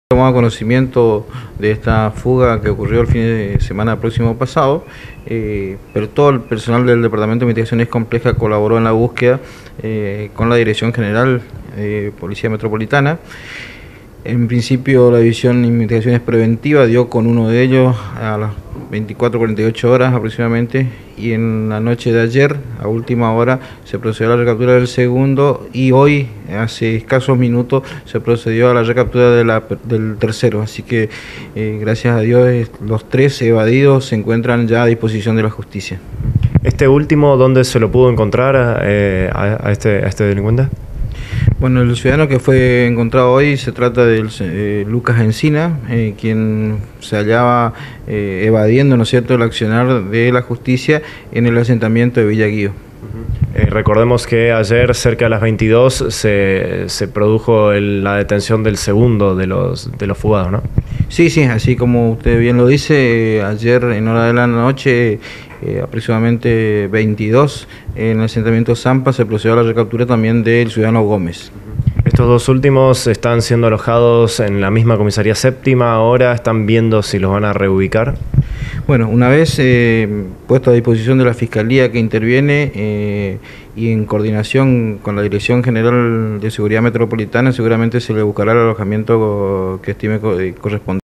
Tomado conocimiento de esta fuga que ocurrió el fin de semana próximo pasado, pero todo el personal del Departamento de Investigaciones Complejas colaboró en la búsqueda con la Dirección General de Policía Metropolitana. En principio la División de Investigaciones Preventivas dio con uno de ellos a las 24:48 horas aproximadamente, y en la noche de ayer, a última hora, se procedió a la recaptura del segundo, y hoy, hace escasos minutos, se procedió a la recaptura del tercero. Así que gracias a Dios los tres evadidos se encuentran ya a disposición de la justicia. ¿Este último dónde se lo pudo encontrar a este delincuente? Bueno, el ciudadano que fue encontrado hoy se trata de Lucas Encina, quien se hallaba evadiendo, ¿no es cierto?, el accionar de la justicia en el asentamiento de Villa Guío. Recordemos que ayer, cerca de las 22, se produjo la detención del segundo de los fugados, ¿no? Sí, así como usted bien lo dice, ayer en hora de la noche, aproximadamente 22, en el asentamiento Zampa se procedió a la recaptura también del ciudadano Gómez. Estos dos últimos están siendo alojados en la misma comisaría séptima, ahora están viendo si los van a reubicar. Bueno, una vez puesto a disposición de la Fiscalía que interviene y en coordinación con la Dirección General de Seguridad Metropolitana, seguramente se le buscará el alojamiento que estime correspondiente.